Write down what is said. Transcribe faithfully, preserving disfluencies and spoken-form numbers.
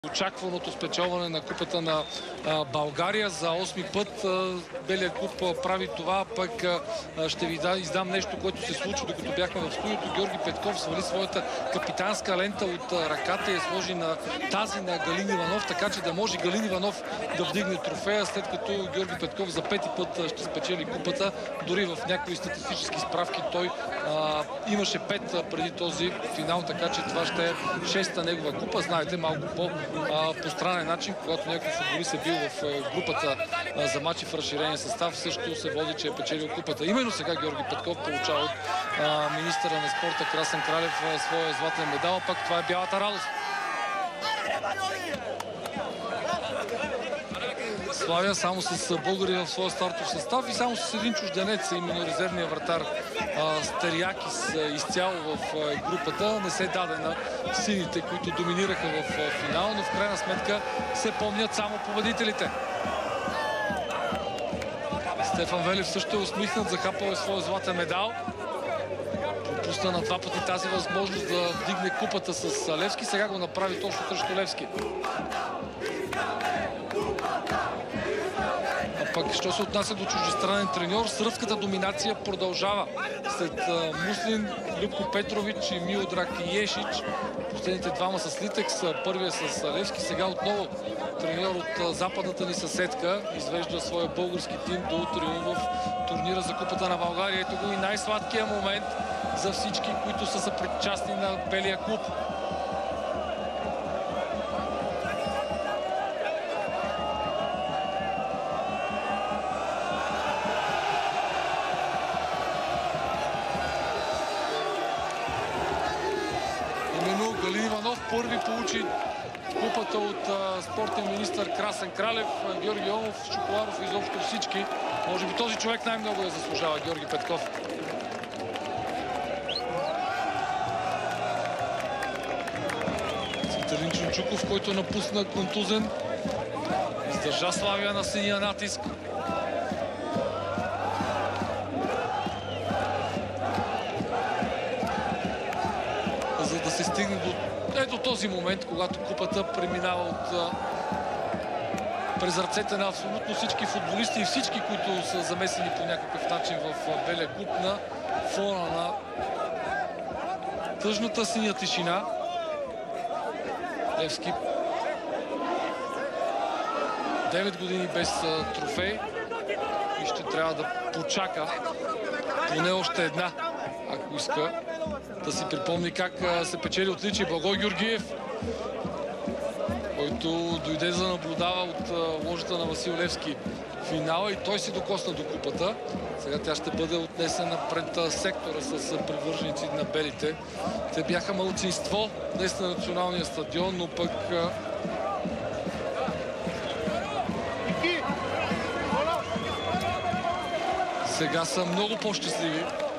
Очакваното спечелване на купата на а, България за осми път. А, Белия клуб а, прави това, пък а, ще ви да, издам нещо, което се случи докато бяхме в студиото. Георги Петков свали своята капитанска лента от а, ръката и я сложи на тази на Галин Иванов, така че да може Галин Иванов да вдигне трофея, след като Георги Петков за пети път а, ще спечели купата. Дори в някои статистически справки той а, имаше пет а, преди този финал, така че това ще е шеста негова купа. Знаете, малко по по странен начин, когато някой футболист е бил в групата за мачи в разширения състав, също се води, че е печелил купата. Именно сега Георги Петков получава от министъра на спорта Красен Кралев своя златен медал, пък това е бялата радост. Славия само с българи в своя стартов състав и само с един чужденец, именно резервния вратар Стериакис изцяло в групата. Не се даде на сините, които доминираха в финал, но в крайна сметка се помнят само победителите. Стефан Велев също е усмихнат, захапал е своя златен медал. Пропусна на два пъти тази възможност да вдигне купата с Левски. Сега го направи точно срещу Левски. Пък, що се отнася до чуждестранен треньор, сръбската доминация продължава. След а, Муслин, Любко Петрович и Милодраг Ешич, последните двама с Литекс, първия с Левски, сега отново треньор от а, западната ни съседка извежда своя български тим до триумф в турнира за Купата на България. Ето го и най-сладкият момент за всички, които са съпричастни на Белия клуб. Галин Иванов първи получи купата от а, спортен министър Красен Кралев, Георги Омов, Шоколаров и изобщо всички. Може би този човек най-много я заслужава, Георги Петков. Цветелин Чунчуков, който напусна контузен, издържа Славия на синия натиск. За да се стигне до ето този момент, когато купата преминава от а, през ръцете на абсолютно всички футболисти и всички, които са замесени по някакъв начин в а, Белия клуб на фона на тъжната синя тишина. Левски девет години без а, трофей и ще трябва да почака поне още една, ако иска да си припомни как се печели отличие. Благой Георгиев, който дойде за да наблюдава от ложата на Васил Левски финала и той се докосна до купата. Сега тя ще бъде отнесена пред сектора с привърженици на белите. Те бяха малцинство днес на националния стадион, но пък сега са много по-щастливи.